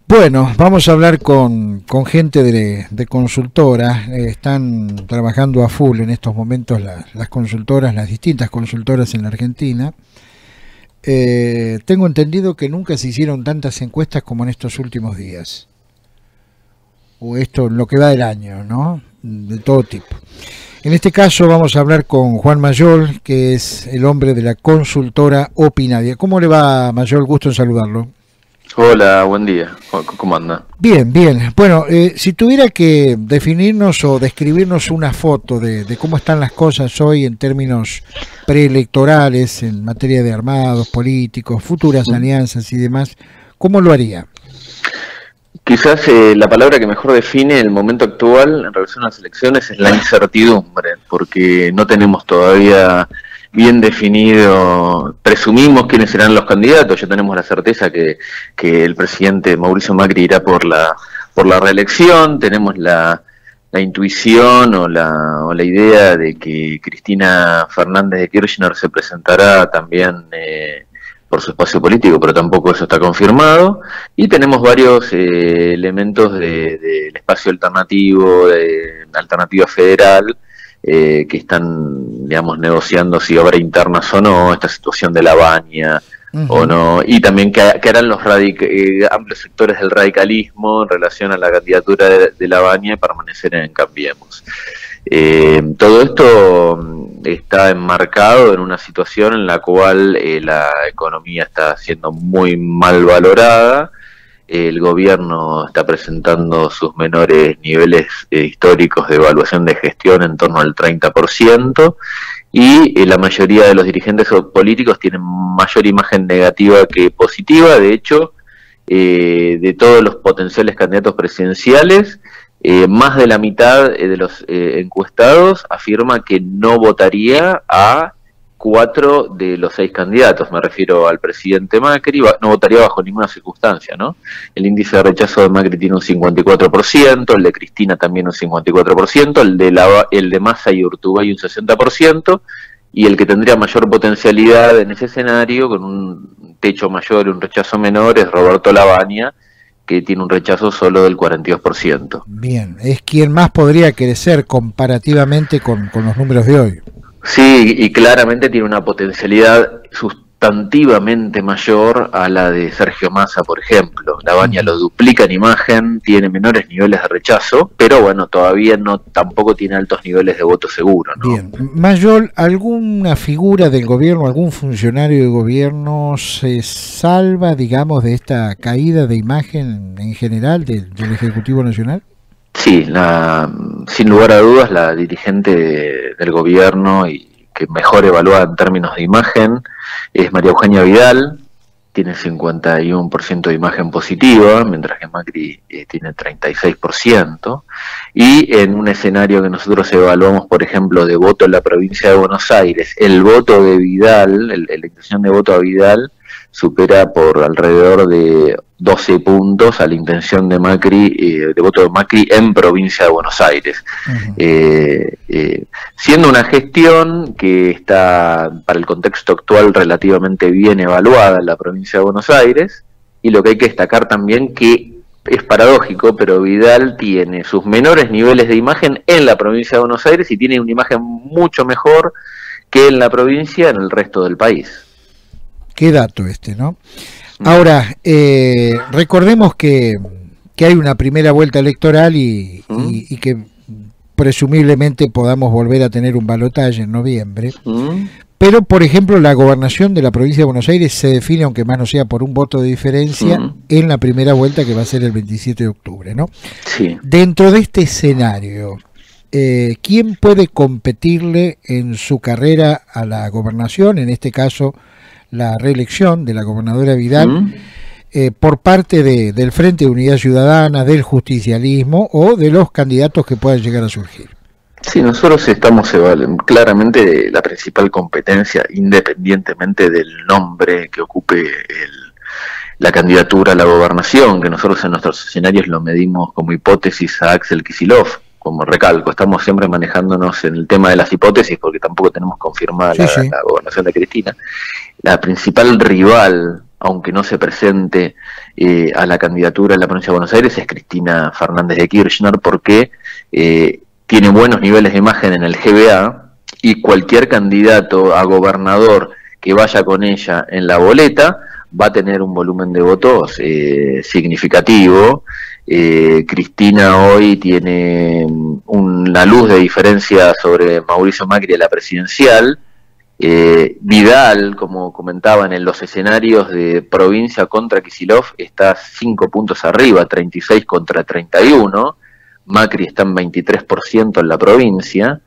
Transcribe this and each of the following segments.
Bueno, vamos a hablar con gente de consultora. Están trabajando a full en estos momentos las consultoras, las distintas consultoras en la Argentina. Tengo entendido que nunca se hicieron tantas encuestas como en estos últimos días. O esto en lo que va del año, ¿no? De todo tipo. En este caso vamos a hablar con Juan Mayol, que es el hombre de la consultora Opinadia. ¿Cómo le va, Mayol? Gusto en saludarlo. Hola, buen día. ¿Cómo anda? Bien, bien. Bueno, si tuviera que definirnos o describirnos una foto de cómo están las cosas hoy en términos preelectorales, en materia de armados, políticos, futuras alianzas y demás, ¿cómo lo haría? Quizás la palabra que mejor define el momento actual en relación a las elecciones es la incertidumbre, porque no tenemos todavía bien definido, presumimos quiénes serán los candidatos, ya tenemos la certeza que el presidente Mauricio Macri irá por la reelección, tenemos la intuición o la idea de que Cristina Fernández de Kirchner se presentará también por su espacio político, pero tampoco eso está confirmado, y tenemos varios elementos del espacio alternativo, de alternativa federal, que están, digamos, negociando si obras internas o no, esta situación de la Baña o no, y también que harán los amplios sectores del radicalismo en relación a la candidatura de la Baña y permanecer en Cambiemos. Todo esto está enmarcado en una situación en la cual la economía está siendo muy mal valorada, el gobierno está presentando sus menores niveles históricos de evaluación de gestión en torno al 30%, y la mayoría de los dirigentes políticos tienen mayor imagen negativa que positiva. De hecho, de todos los potenciales candidatos presidenciales, más de la mitad de los encuestados afirma que no votaría a 4 de los 6 candidatos. Me refiero al presidente Macri, no votaría bajo ninguna circunstancia, ¿no? El índice de rechazo de Macri tiene un 54%, el de Cristina también un 54%, el de Massa y Urtubey un 60%, y el que tendría mayor potencialidad en ese escenario, con un techo mayor y un rechazo menor, es Roberto Lavagna, que tiene un rechazo solo del 42%. Bien, es quien más podría crecer comparativamente con los números de hoy. Sí, y claramente tiene una potencialidad sustantivamente mayor a la de Sergio Massa, por ejemplo. La Baña lo duplica en imagen, tiene menores niveles de rechazo, pero bueno, todavía tampoco tiene altos niveles de voto seguro, ¿no? Bien, Mayol, ¿alguna figura del gobierno, algún funcionario de gobierno se salva, digamos, de esta caída de imagen en general del Ejecutivo Nacional? Sí, sin lugar a dudas, la dirigente del gobierno y que mejor evaluada en términos de imagen es María Eugenia Vidal, tiene 51% de imagen positiva, mientras que Macri tiene 36%, y en un escenario que nosotros evaluamos, por ejemplo, de voto en la provincia de Buenos Aires, el voto de Vidal, la intención de voto a Vidal, supera por alrededor de 12 puntos a la intención de Macri, de voto de Macri en provincia de Buenos Aires. Siendo una gestión que está, para el contexto actual, relativamente bien evaluada en la provincia de Buenos Aires, y lo que hay que destacar también que es paradójico, pero Vidal tiene sus menores niveles de imagen en la provincia de Buenos Aires y tiene una imagen mucho mejor que en la provincia en el resto del país. Qué dato este, ¿no? Ahora, recordemos que hay una primera vuelta electoral y que presumiblemente podamos volver a tener un balotaje en noviembre. Pero, por ejemplo, la gobernación de la provincia de Buenos Aires se define, aunque más no sea por un voto de diferencia, en la primera vuelta, que va a ser el 27 de octubre, ¿no? Sí. Dentro de este escenario, ¿quién puede competirle en su carrera a la gobernación, en este caso la reelección de la gobernadora Vidal, por parte del Frente de Unidad Ciudadana, del justicialismo o de los candidatos que puedan llegar a surgir? Sí, nosotros estamos claramente la principal competencia, independientemente del nombre que ocupe la candidatura a la gobernación, que nosotros en nuestros escenarios lo medimos como hipótesis a Axel Kicillof. Como recalco, estamos siempre manejándonos en el tema de las hipótesis porque tampoco tenemos confirmada la gobernación de Cristina. La principal rival aunque no se presente a la candidatura en la provincia de Buenos Aires, es Cristina Fernández de Kirchner, porque tiene buenos niveles de imagen en el GBA, y cualquier candidato a gobernador que vaya con ella en la boleta va a tener un volumen de votos significativo. Cristina hoy tiene una luz de diferencia sobre Mauricio Macri en la presidencial. Vidal, como comentaban, en los escenarios de provincia contra Kicillof está 5 puntos arriba, 36 contra 31. Macri está en 23% en la provincia,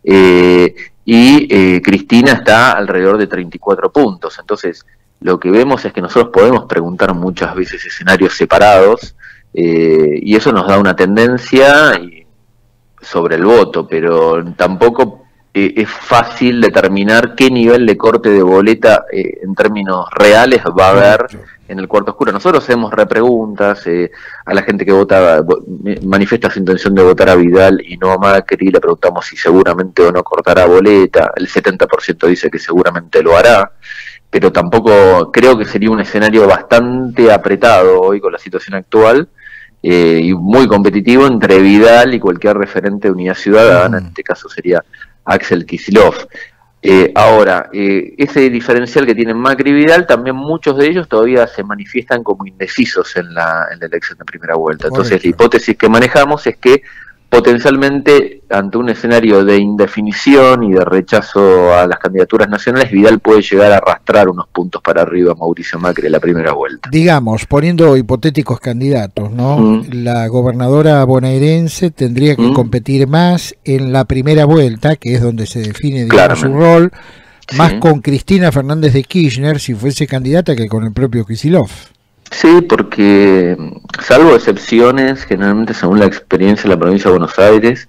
y Cristina está alrededor de 34 puntos. Entonces, lo que vemos es que nosotros podemos preguntar muchas veces escenarios separados, y eso nos da una tendencia sobre el voto, pero tampoco es fácil determinar qué nivel de corte de boleta en términos reales va a haber en el cuarto oscuro. Nosotros hacemos repreguntas a la gente que vota, manifiesta su intención de votar a Vidal y no a Macri, le preguntamos si seguramente o no cortará boleta. El 70% dice que seguramente lo hará, pero tampoco creo que sería un escenario bastante apretado hoy con la situación actual, y muy competitivo entre Vidal y cualquier referente de Unidad Ciudadana. En este caso sería Axel Kicillof. Ahora, ese diferencial que tienen Macri y Vidal, también muchos de ellos todavía se manifiestan como indecisos en la elección de primera vuelta. Entonces, la hipótesis que manejamos es que potencialmente, ante un escenario de indefinición y de rechazo a las candidaturas nacionales, Vidal puede llegar a arrastrar unos puntos para arriba a Mauricio Macri en la primera vuelta. Digamos, poniendo hipotéticos candidatos, ¿no? La gobernadora bonaerense tendría que competir más en la primera vuelta, que es donde se define, digamos, su rol, más con Cristina Fernández de Kirchner, si fuese candidata, que con el propio Kicillof. Sí, porque salvo excepciones, generalmente según la experiencia en la provincia de Buenos Aires,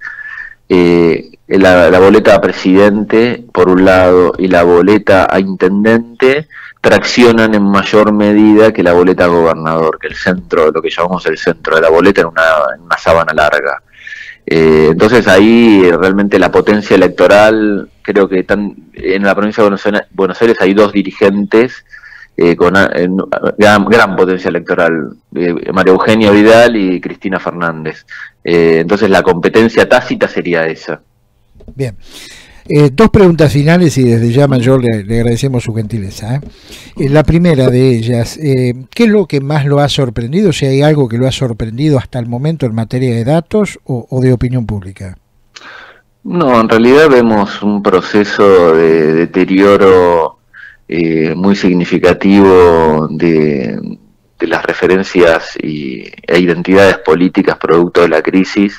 la boleta a presidente, por un lado, y la boleta a intendente, traccionan en mayor medida que la boleta a gobernador, que el centro, lo que llamamos el centro de la boleta en una sábana larga. Entonces ahí realmente la potencia electoral, creo que en la provincia de Buenos Aires hay dos dirigentes con gran potencia electoral, María Eugenia Vidal y Cristina Fernández. Entonces la competencia tácita sería esa. Bien. Dos preguntas finales y desde ya, Mayor, le agradecemos su gentileza. La primera de ellas, ¿qué es lo que más lo ha sorprendido? Si hay algo que lo ha sorprendido hasta el momento en materia de datos o de opinión pública. No, en realidad vemos un proceso de deterioro muy significativo de las referencias e identidades políticas producto de la crisis.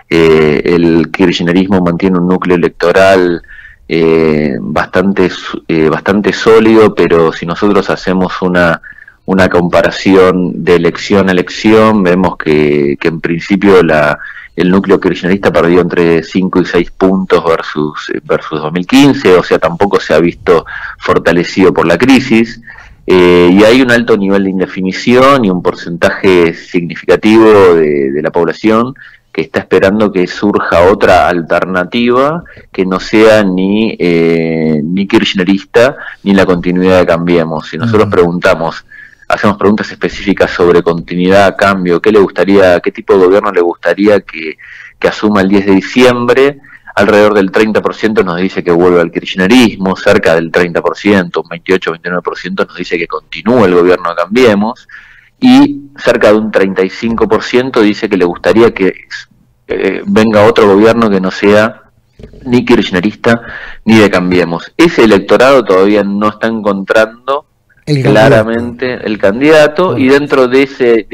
El kirchnerismo mantiene un núcleo electoral bastante sólido, pero si nosotros hacemos una comparación de elección a elección, vemos que en principio el núcleo kirchnerista perdió entre 5 y 6 puntos versus 2015, o sea, tampoco se ha visto fortalecido por la crisis, y hay un alto nivel de indefinición y un porcentaje significativo de la población que está esperando que surja otra alternativa que no sea ni kirchnerista ni la continuidad de Cambiemos. Si nosotros hacemos preguntas específicas sobre continuidad, cambio, qué tipo de gobierno le gustaría que asuma el 10 de diciembre, alrededor del 30% nos dice que vuelva al kirchnerismo, cerca del 30%, un 28-29% nos dice que continúe el gobierno de Cambiemos, y cerca de un 35% dice que le gustaría que venga otro gobierno que no sea ni kirchnerista ni de Cambiemos. Ese electorado todavía no está encontrando claramente el candidato, y dentro de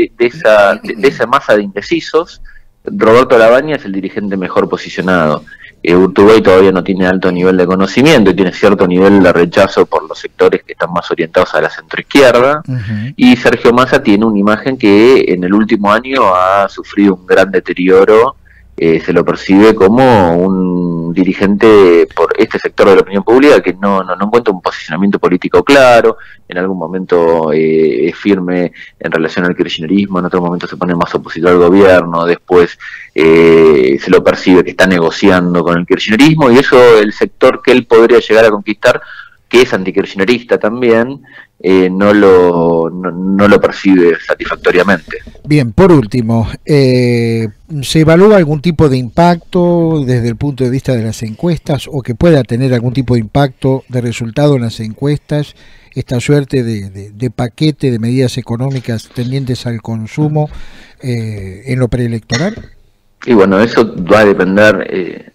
esa masa de indecisos, Roberto Labaña es el dirigente mejor posicionado. Urtubey todavía no tiene alto nivel de conocimiento y tiene cierto nivel de rechazo por los sectores que están más orientados a la centroizquierda, y Sergio Massa tiene una imagen que en el último año ha sufrido un gran deterioro. Se lo percibe como un dirigente por este sector de la opinión pública que no encuentra un posicionamiento político claro. En algún momento es firme en relación al kirchnerismo, en otro momento se pone más opositor al gobierno, después se lo percibe que está negociando con el kirchnerismo, y eso el sector que él podría llegar a conquistar, que es antikirchnerista también, no lo percibe satisfactoriamente. Bien, por último, ¿se evalúa algún tipo de impacto desde el punto de vista de las encuestas o que pueda tener algún tipo de impacto de resultado en las encuestas, esta suerte de paquete de medidas económicas tendientes al consumo en lo preelectoral? Y bueno, eso va a depender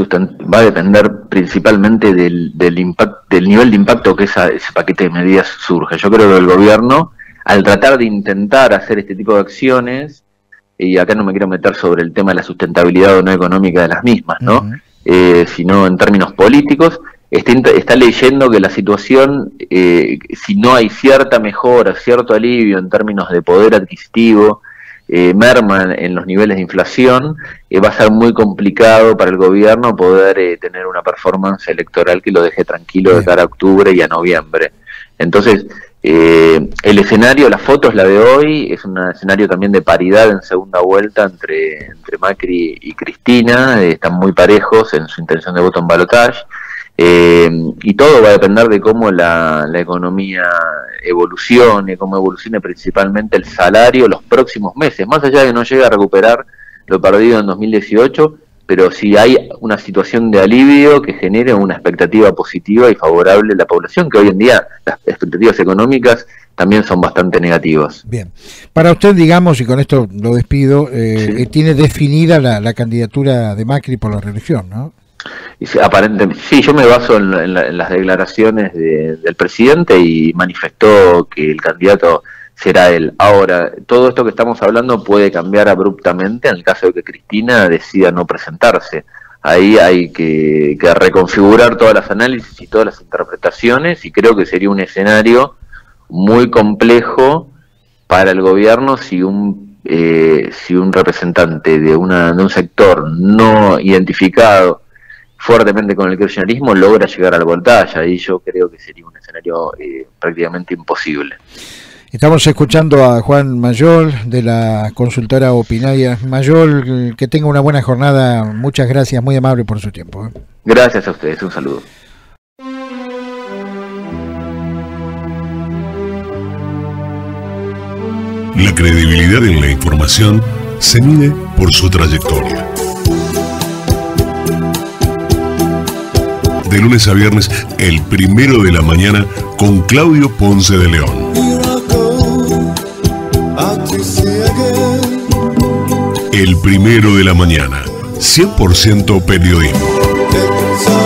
principalmente del nivel de impacto que ese paquete de medidas surge. Yo creo que el gobierno, al tratar de intentar hacer este tipo de acciones, y acá no me quiero meter sobre el tema de la sustentabilidad o no económica de las mismas, ¿no? Sino en términos políticos, está leyendo que la situación, si no hay cierta mejora, cierto alivio en términos de poder adquisitivo, merma en los niveles de inflación, va a ser muy complicado para el gobierno poder tener una performance electoral que lo deje tranquilo de cara a octubre y a noviembre. Entonces, el escenario, la foto es la de hoy, es un escenario también de paridad en segunda vuelta entre Macri y Cristina, están muy parejos en su intención de voto en balotaje. Y todo va a depender de cómo la economía evolucione, cómo evolucione principalmente el salario los próximos meses, más allá de que no llegue a recuperar lo perdido en 2018, pero si hay una situación de alivio que genere una expectativa positiva y favorable a la población, que hoy en día las expectativas económicas también son bastante negativas. Bien, para usted, digamos, y con esto lo despido, sí, tiene definida la candidatura de Macri por la reelección, ¿no? Aparentemente, sí, yo me baso en las declaraciones del presidente y manifestó que el candidato será él. Ahora, todo esto que estamos hablando puede cambiar abruptamente en el caso de que Cristina decida no presentarse. Ahí hay que reconfigurar todas las análisis y todas las interpretaciones, y creo que sería un escenario muy complejo para el gobierno si un representante de un sector no identificado fuertemente con el kirchnerismo logra llegar al balotaje. Ahí yo creo que sería un escenario prácticamente imposible. Estamos escuchando a Juan Mayol de la consultora Opinaria. Mayol, que tenga una buena jornada, muchas gracias, muy amable por su tiempo. Gracias a ustedes, un saludo. La credibilidad en la información se mide por su trayectoria. De lunes a viernes, el primero de la mañana, con Claudio Ponce de León. El primero de la mañana, 100% periodismo.